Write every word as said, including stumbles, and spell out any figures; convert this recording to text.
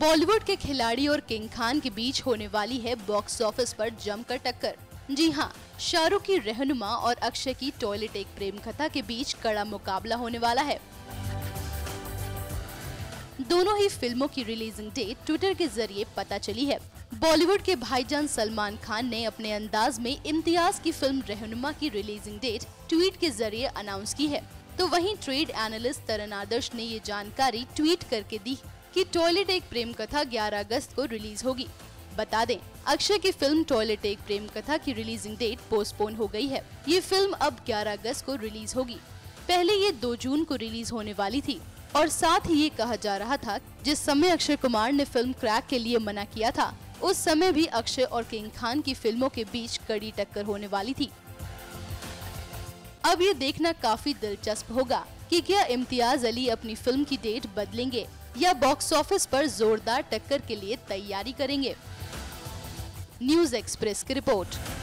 बॉलीवुड के खिलाड़ी और किंग खान के बीच होने वाली है बॉक्स ऑफिस पर जमकर टक्कर। जी हाँ, शाहरुख की रहनुमा और अक्षय की टॉयलेट एक प्रेम कथा के बीच कड़ा मुकाबला होने वाला है। दोनों ही फिल्मों की रिलीजिंग डेट ट्विटर के जरिए पता चली है। बॉलीवुड के भाईजान सलमान खान ने अपने अंदाज में इम्तियाज की फिल्म रहनुमा की रिलीजिंग डेट ट्वीट के जरिए अनाउंस की है। तो वहीं ट्रेड एनालिस्ट तरन आदर्श ने ये जानकारी ट्वीट करके दी कि टॉयलेट एक प्रेम कथा ग्यारह अगस्त को रिलीज होगी। बता दें, अक्षय की फिल्म टॉयलेट एक प्रेम कथा की रिलीजिंग डेट पोस्टपोन हो गई है। ये फिल्म अब ग्यारह अगस्त को रिलीज होगी। पहले ये दो जून को रिलीज होने वाली थी और साथ ही ये कहा जा रहा था जिस समय अक्षय कुमार ने फिल्म क्रैक के लिए मना किया था, उस समय भी अक्षय और किंग खान की फिल्मों के बीच कड़ी टक्कर होने वाली थी। अब ये देखना काफी दिलचस्प होगा कि क्या इम्तियाज अली अपनी फिल्म की डेट बदलेंगे या बॉक्स ऑफिस पर जोरदार टक्कर के लिए तैयारी करेंगे। न्यूज़ एक्सप्रेस की रिपोर्ट।